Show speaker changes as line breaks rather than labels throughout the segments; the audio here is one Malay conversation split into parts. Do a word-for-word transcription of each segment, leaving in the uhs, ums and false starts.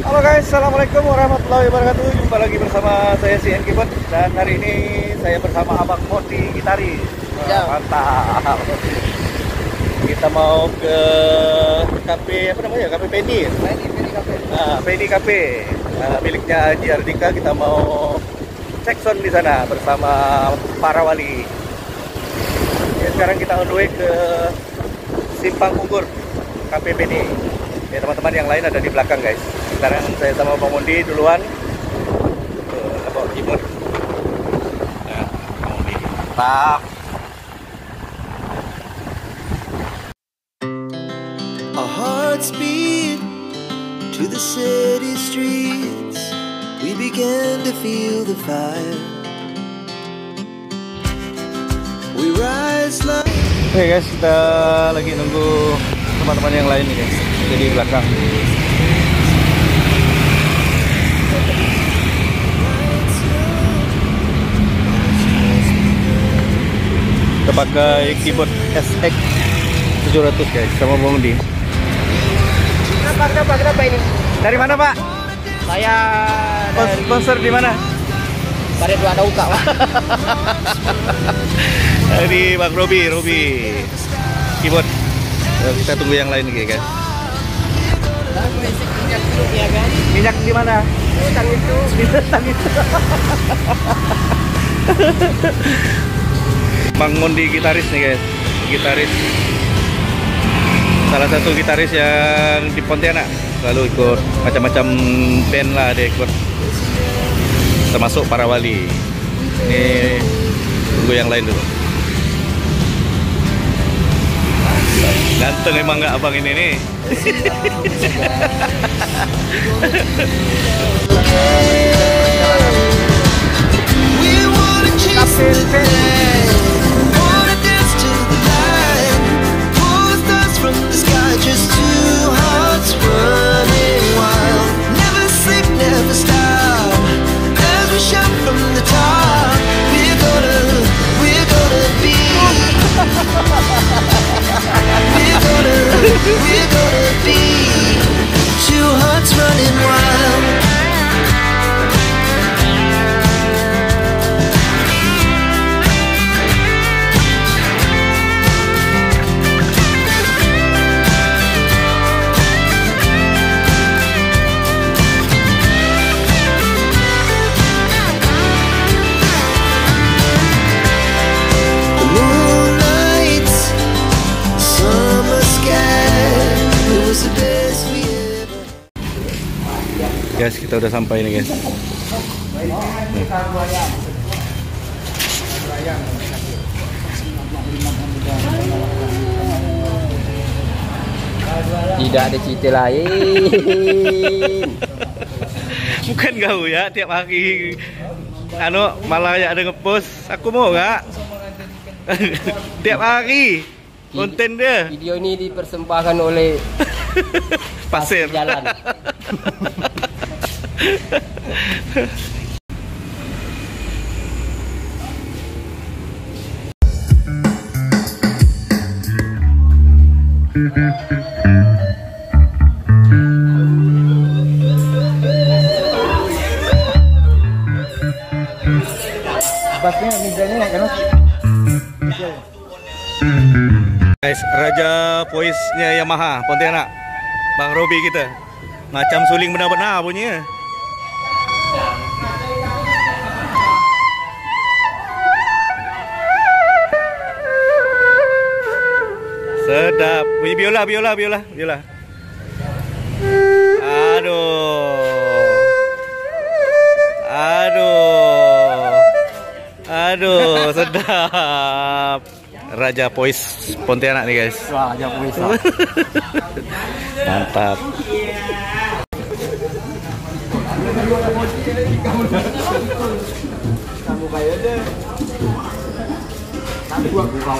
Halo guys, assalamualaikum warahmatullahi wabarakatuh. Jumpa lagi bersama saya si N Keyboard. Dan hari ini saya bersama Abang Mondi Gitaris.
Ya.
Mantap. Kita mau ke kafe apa namanya? Kafe Penny.
Penny, Penny Cafe.
Nah, Penny Cafe. Nah, miliknya Haji Ardika. Kita mau cek sound di sana bersama para wali. Ya, sekarang kita on the way ke Simpang Unggur, Kafe Penny. Ya, teman-teman yang lain ada di belakang guys. Sekarang saya sama Bang Mondi duluan ke Lebok Timur. Nah, Bang Mondi. Mantap.
Our hearts beat to the city streets. We began to feel the fire. We rise like.
Oke guys, kita lagi nunggu teman-teman yang lain nih guys. Jadi di belakang. Kita pakai keyboard S X tujuh ratus guys sama Bang Mondi.
Kenapa, kenapa, kenapa ini?
Dari mana Pak?
Saya
Spons- Sponsor di mana?
Baret dua ada uka, Pak.
Dari Bang Robi, Robi keyboard. Ya, kita tunggu yang lain nih guys.
Minyak dulu ya kan?
Minyak di mana?
Utang itu.
Utang itu. Bang Mondi gitaris nih guys, gitaris. Salah satu gitaris yang di Pontianak, lalu ikut macam-macam band lah dia ikut, termasuk para wali. Ini tunggu yang lain dulu. Ganteng emang nggak abang ini nih.
We wanna chase the day. Wanna dance to the light. Pull stars from the sky. Just two hearts running wild. Never sleep, never stop. As we shout from the top. We're gonna, we're gonna be. We're gonna, we're gonna be. Two hearts running wild.
Guys, kita udah sampai nih guys.
Tidak ada cerita lain.
Bukan kau ya tiap hari. Anu malah ya ada ngepost. Aku mau nggak? Tiap hari konten dia.
Video ini dipersembahkan oleh
Pasir
Jalan.
Guys, Raja Voice-nya Yamaha Pontianak, Bang Robi kita. Macam suling benar-benar bunyinya. Sedap. Bunyi biola, biola, biola, biola. Aduh. Aduh. Aduh, sedap. Raja Voice Pontianak nih guys.
Wah, Raja Voice.
Mantap.
Kamu kayak deh. Kamu gua gua.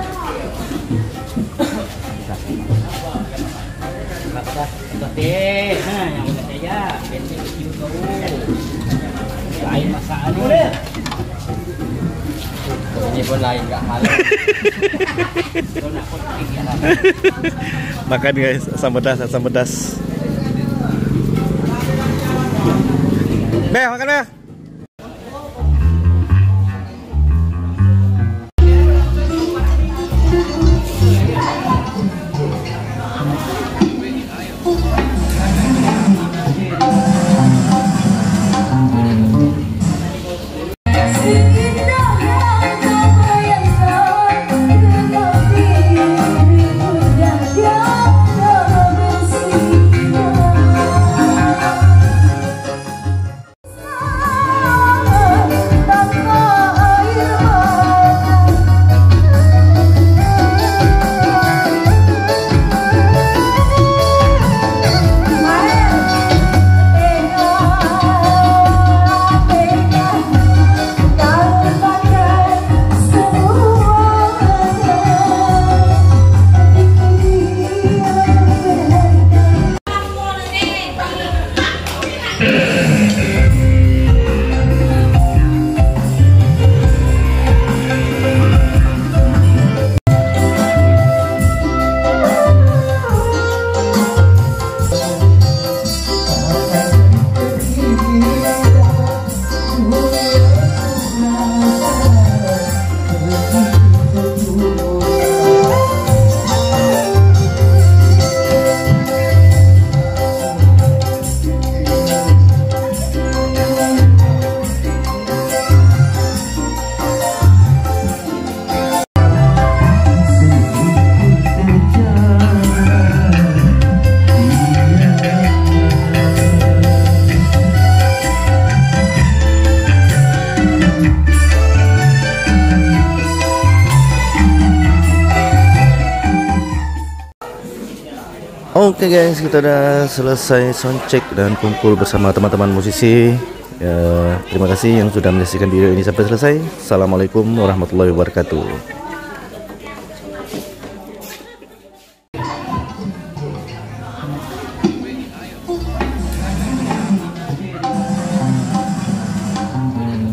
Apa? Teh, nah yang udah saya, bensin kecil kau. Lain masakan ini. Ini pun lain gak halal.
Makan guys, asam pedas, asam pedas. Beh, makan beh. Oke okay guys, kita udah selesai soundcheck dan kumpul bersama teman-teman musisi. Ya, terima kasih yang sudah menyaksikan video ini sampai selesai. Assalamualaikum warahmatullahi wabarakatuh.